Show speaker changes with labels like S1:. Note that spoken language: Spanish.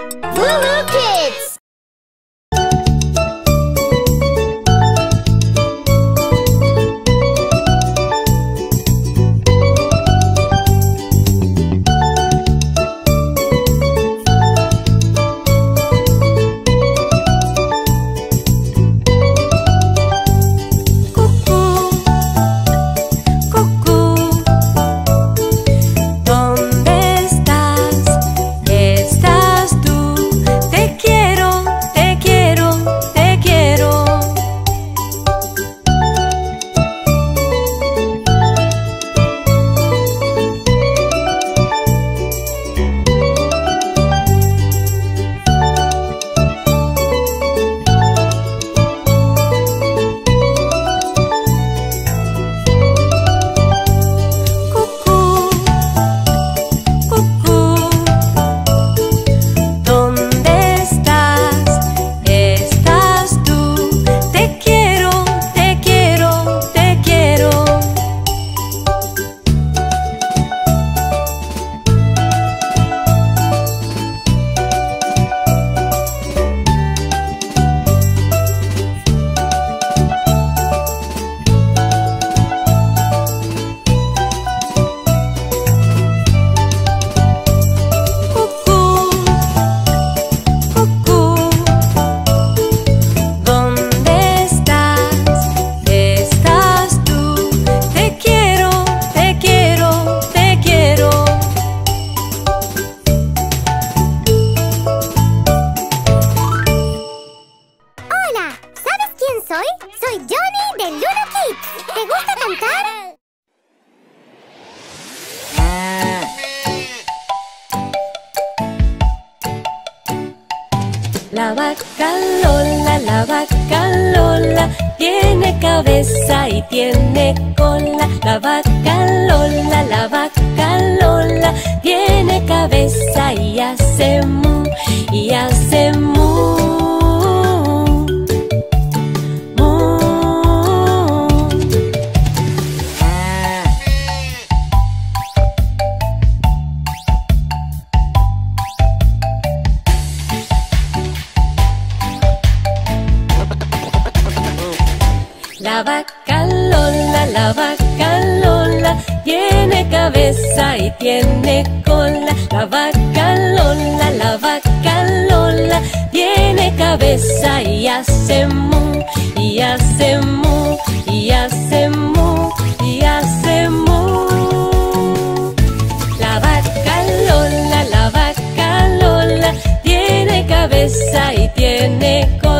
S1: Woo-Woo Kids! Soy Johnny de Luna Kids. ¿Te gusta cantar?
S2: La vaca Lola, tiene cabeza y tiene cola. La vaca Lola, tiene cabeza y hace mu, y hace mu. La vaca Lola, tiene cabeza y tiene cola. La vaca Lola, tiene cabeza y hace mu, y hace mu, y hace mu, y hace mu. La vaca Lola, tiene cabeza y tiene cola.